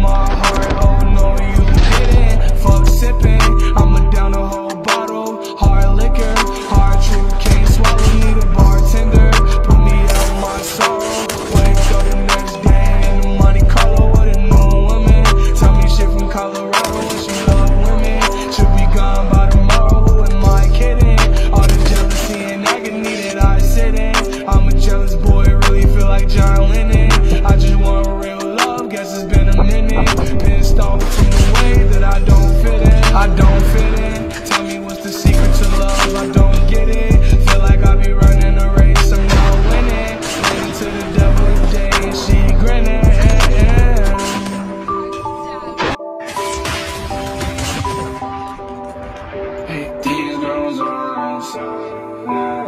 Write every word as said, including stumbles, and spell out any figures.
my heart, oh no you didn't. Fuck sipping, I'ma down the whole bottle. Hard liquor, hard truth, can't swallow. Need a bartender, put me out my sorrow. Wake up the next day in the Monte Carlo with a new woman. Tell me shit from Colorado and she love women. Should be gone by tomorrow, who am I kidding? All the jealousy and agony that I sit in. I'm a jealous boy, really feel like John Lennon. I just want real love, guess it's been a minute. Pissed off from the way that I don't fit in. I don't fit in. Tell me what's the secret to love, I don't get it. Feel like I be running a race, I'm not winning. Leaning to the devil today and she grinning. Hey, these girls are inside.